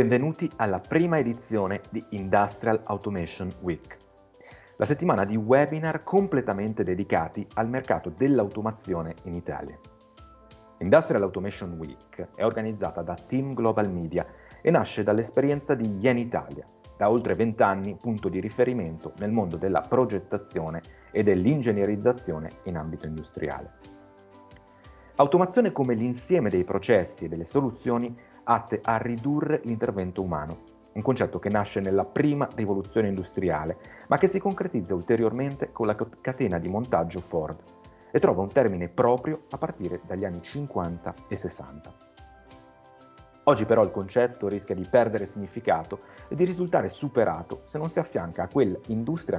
Benvenuti alla prima edizione di Industrial Automation Week, la settimana di webinar completamente dedicati al mercato dell'automazione in Italia. Industrial Automation Week è organizzata da Team Global Media e nasce dall'esperienza di Yen Italia, da oltre 20 anni punto di riferimento nel mondo della progettazione e dell'ingegnerizzazione in ambito industriale. Automazione come l'insieme dei processi e delle soluzioni atte a ridurre l'intervento umano, un concetto che nasce nella prima rivoluzione industriale, ma che si concretizza ulteriormente con la catena di montaggio Ford e trova un termine proprio a partire dagli anni 50 e 60. Oggi però il concetto rischia di perdere significato e di risultare superato se non si affianca a quell'Industria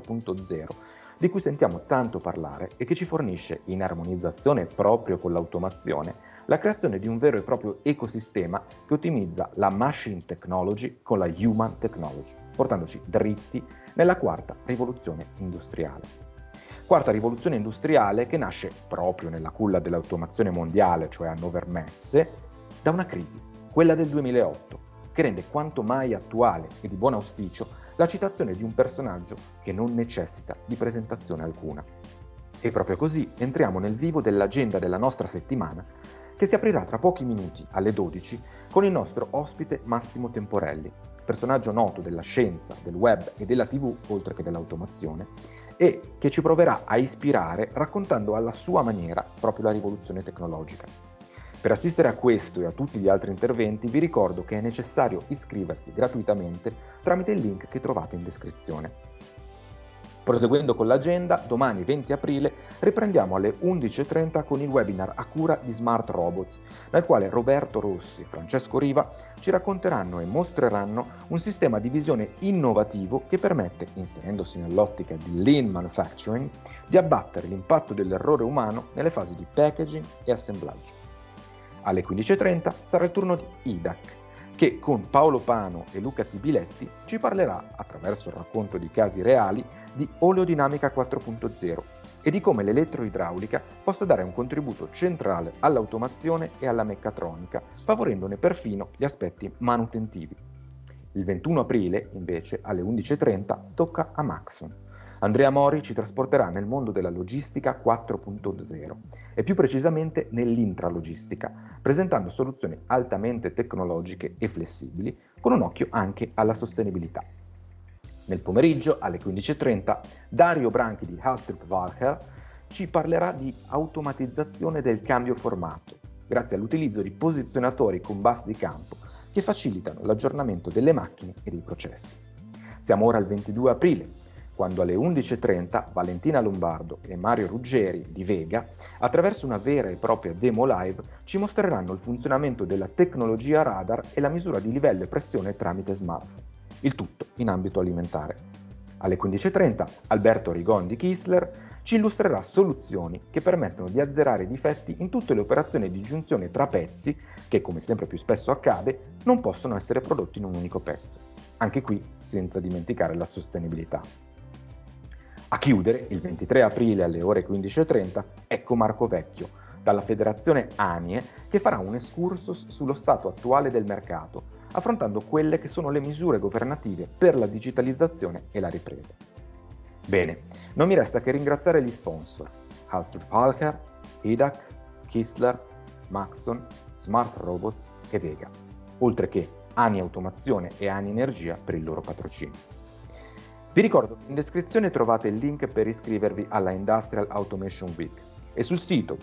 4.0 di cui sentiamo tanto parlare e che ci fornisce, in armonizzazione proprio con l'automazione, la creazione di un vero e proprio ecosistema che ottimizza la machine technology con la human technology, portandoci dritti nella quarta rivoluzione industriale. Quarta rivoluzione industriale che nasce proprio nella culla dell'automazione mondiale, cioè a Hannover Messe, da una crisi, quella del 2008, che rende quanto mai attuale e di buon auspicio la citazione di un personaggio che non necessita di presentazione alcuna. E proprio così entriamo nel vivo dell'agenda della nostra settimana, che si aprirà tra pochi minuti alle 12 con il nostro ospite Massimo Temporelli, personaggio noto della scienza, del web e della TV, oltre che dell'automazione, e che ci proverà a ispirare raccontando alla sua maniera proprio la rivoluzione tecnologica. Per assistere a questo e a tutti gli altri interventi vi ricordo che è necessario iscriversi gratuitamente tramite il link che trovate in descrizione. Proseguendo con l'agenda, domani 20 aprile riprendiamo alle 11:30 con il webinar a cura di Smart Robots, nel quale Roberto Rossi e Francesco Riva ci racconteranno e mostreranno un sistema di visione innovativo che permette, inserendosi nell'ottica di Lean Manufacturing, di abbattere l'impatto dell'errore umano nelle fasi di packaging e assemblaggio. Alle 15:30 sarà il turno di IDAC, che con Paolo Pano e Luca Tibiletti ci parlerà, attraverso il racconto di casi reali, di oleodinamica 4.0 e di come l'elettroidraulica possa dare un contributo centrale all'automazione e alla meccatronica, favorendone perfino gli aspetti manutentivi. Il 21 aprile, invece, alle 11:30, tocca a Maxon. Andrea Mori ci trasporterà nel mondo della logistica 4.0 e più precisamente nell'intralogistica, presentando soluzioni altamente tecnologiche e flessibili, con un occhio anche alla sostenibilità. Nel pomeriggio, alle 15:30, Dario Branchi di Astrup Walcher ci parlerà di automatizzazione del cambio formato, grazie all'utilizzo di posizionatori con bus di campo che facilitano l'aggiornamento delle macchine e dei processi. Siamo ora al 22 aprile, quando alle 11:30 Valentina Lombardo e Mario Ruggeri di Vega, attraverso una vera e propria demo live, ci mostreranno il funzionamento della tecnologia radar e la misura di livello e pressione tramite smartphone, il tutto in ambito alimentare. Alle 15:30 Alberto Rigon di Kistler ci illustrerà soluzioni che permettono di azzerare i difetti in tutte le operazioni di giunzione tra pezzi che, come sempre più spesso accade, non possono essere prodotti in un unico pezzo. Anche qui senza dimenticare la sostenibilità. A chiudere, il 23 aprile alle ore 15:30, ecco Marco Vecchio, dalla Federazione ANIE, che farà un excursus sullo stato attuale del mercato, affrontando quelle che sono le misure governative per la digitalizzazione e la ripresa. Bene, non mi resta che ringraziare gli sponsor, Astrup Walcher, IDAC, Kistler, Maxon, Smart Robots e Vega, oltre che ANI Automazione e ANI Energia per il loro patrocinio. Vi ricordo che in descrizione trovate il link per iscrivervi alla Industrial Automation Week e sul sito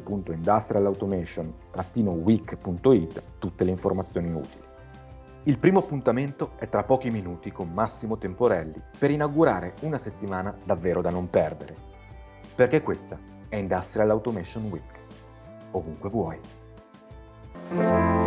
www.industrialautomation-week.it tutte le informazioni utili. Il primo appuntamento è tra pochi minuti con Massimo Temporelli per inaugurare una settimana davvero da non perdere. Perché questa è Industrial Automation Week. Ovunque vuoi.